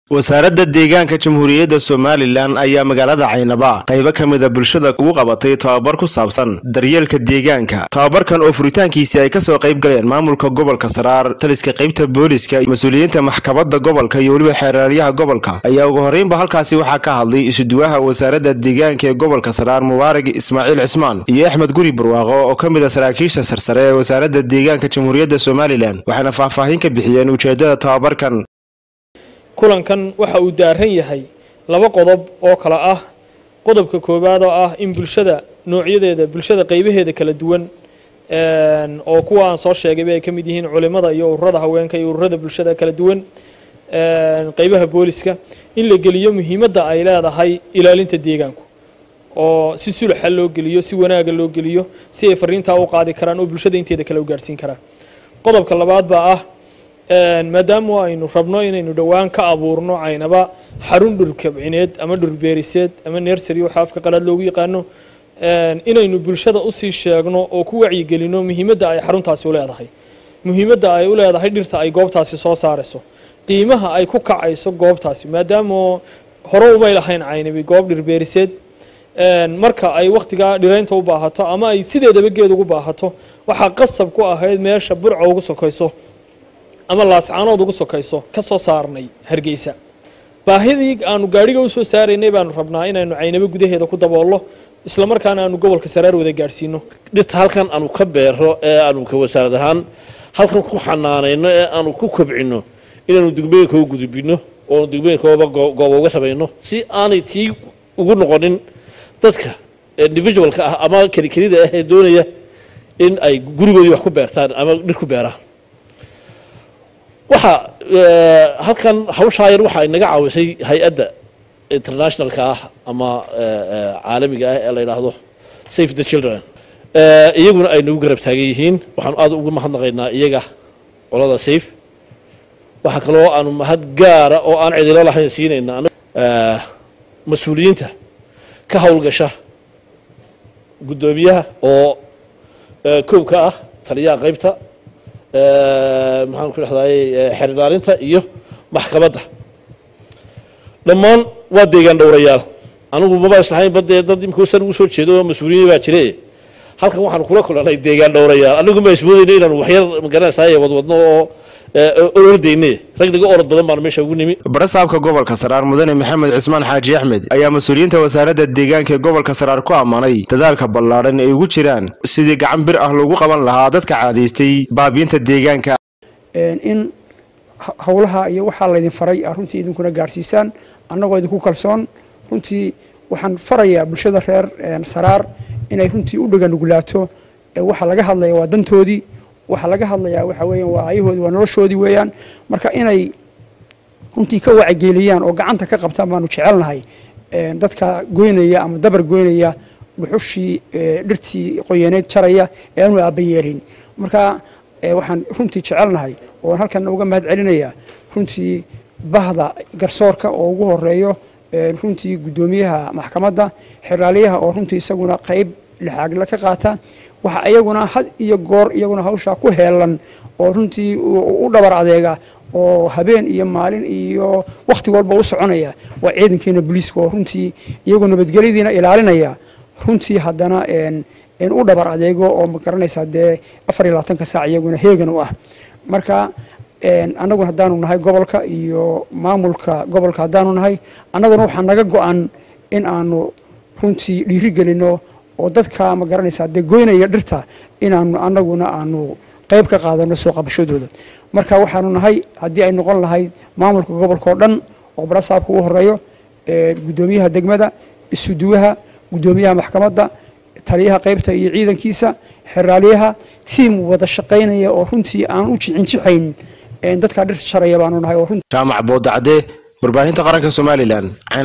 wasaaradda deegaanka jamhuuriyadda Somaliland ayaa magaalada Caynaba qaybo kamid ah bulshada ugu qabatay tababar ku saabsan daryeelka deegaanka. Tababarkan oo furitaankiisa ay ka soo qayb galeen maamulka gobolka Saraar, taliska qaybta booliska, mas'uuliyiinta maxkamadda gobolka iyo waliba xeeraryaha gobolka ayaa ugu horeynba halkaasi waxaa ka hadlay isuduwaha wasaaradda deegaanka ee gobolka Saraar Mubaarak Ismaaciil Cismaan iyo Axmed Guri Barwaaqo oo kamid ah saraakiisha sarsare ee wasaaradda deegaanka jamhuuriyadda Somaliland waxaana faahfaahin ka bixiyeen ujeedada tababarkan. kulankan waxa uu daaran yahay laba qodob oo kala ah qodobka koobaad oo ah in bulshada noocyadeeda bulshada qaybaheeda kala duwan oo kuwa aan soo sheegay ay kamid yihiin culimada iyo ururada haweenka iyo ururada bulshada kala duwan qaybaha booliska in la geliyo muhiimadda ay leedahay ilaalinta deegaanka oo si sulx loo geliyo si wanaag loo geliyo si ay fariinta u qaadi karaan oo bulshada inteeda kala u gaarsiin karaan. qodobka labaad baa ah maadaama aynu rabno inaynu dhawaan ka abuurno Caynaba xarun dhulkabcineed ama dhulbeeriseed ama nursery waxa afka qalaad loogu yaqaano inaynu bulshada u sii sheegno oo ku wacyi gelino muhiimadda ay xaruntaasi u leedahay, muhiimadda ay u leedahay dhirta ay goobtaasi soo saarayso, qiimaha ay ku kacayso goobtaasi maadaama hore uma ilahayn Caynabi goob dhulbeeriseed marka ay waqtiga dhireynta u baahato ama ay sideedaba geed ugu baahato waxa qasab ku ahayd meesha burco ugu sokayso ama laascaanood ugu sokayso ka soo saarnay Hargeysa. baahidii aanu gaariga u soo saareynay baanu rabnaa inaynu Caynaba gudaheeda ku daboolo isla markaana aanu gobolka Saraar wada gaarsiino. dhirta halkan aanu ka beero ee aanu ka wasaarad ahaan halkan ku xanaaneyno ee aanu ku kobcino inaanu degmooyinka u gudbino oo degmooyinkooda goobo uga sameeyno si aanay tii ugu noqonin dadka individualka ah ama kaliya ah doonaya in ay gurigoodii wax ku beertaan ama dhir ku beeraan. waxa halkan hawshaayar waxa inaga caawisay hay'adda internationalka ah ama caalamiga ah ee la yiraahdo Save the Children iyaguna ay nagu garab taagan yihiin. waxaan aad ugu mahadnaqaynaa iyaga qolada Save. waxa kale oo aanu mahad gaar ah oo aan cidilo lahayn siinayna mas'uuliyiinta ka hawlgasha gudoomiyaha oo koobka ah taliyaha qaybta maxaan ku dhaxday xiriiraarinta iyo maxkamadda dhammaan waa deegaan dhowrayaal. anigu ma baa islahayn badee dad imka san ugu soo jeedo mas'uuliyiin baa jiray halkan waxaan kula kulanay deegaan dhowrayaal. anigu ma ismoodayay inaan wax yar magaranayay wadwadno oo orordeynay ragniga orod badan baan meesha ugu nimi. barasaabka gobolka Saraar Mudane Maxamed Cismaan Xaaji Axmed ayaa mas'uuliyiinta wasaaradda deegaanka ee gobolka Saraar ku amaanay dadaalka ballaaran ay ugu jiraan sidii gacan bir ah loogu qaban lahaa dadka caadaystay baabiinta deegaanka. in hawlaha iyo waxa la idin faray runtii idinkuna gaarsiisaan annagoo idinku kalsoon. runtii waxaan farayaa bulshada reer Saraar inay runtii u dhagan nugulaato waxa laga hadlayo waa dantoodii, waxa laga hadlayaa waxa weeyaan waa ayahoodii waa noloshoodii weeyaan. marka inay runtii ka wacyigeliyaan oo gacanta ka qabtaan baanu jecelnahay dadka goynaya ama dabar goynaya dhuxushii dhirtii qoyaneed jaraya ee aanu aabayeelin. marka waxaan runtii jecelnahay oo halkan uga mahad celinayaa runtii bahda garsoorka oo ugu horeeyo runtii gudoomiyaha maxkamadda xiraalyaha oo runtii isaguna qayb lixaag la ka qaata waxa ayaguna had iyo goor iyaguna hawsha ku heelan oo runtii u dhabar adeega oo habeen iyo maalin iyo waqti walba u soconaya waa ciidankeena booliiska oo runtii iyagoo nabadgelyadiina ilaalinaya runtii haddana u dhabar adeego oo ma garanaysaa dee 24 saac iyaguna heegan u ah. marka annagu haddaanu nahay gobolka iyo maamulka gobolka haddaanu nahay annaguna waxaa naga go'an in aanu runtii dhiirigelino oo dadka ma garanaysaa dee goynaya dhirta inaanu annaguna aanu qayb ka qaadano soo qabashadooda. marka waxaanu nahay haddii ay noqon lahayd maamulka gobolka oo dhan oo barasaabka ugu horeeyo gudoomiyaha degmada, isuduwaha, gudoomiyaha maxkamadda, taliyaha qaybta iyo ciidankiisa, xiraalyaha, tiim wada shaqaynaya oo runtii aan u jixin dadka dhirta sharaya baanu nahay oo runtii Jaamac Boodacade warbaahinta qaranka Somaliland.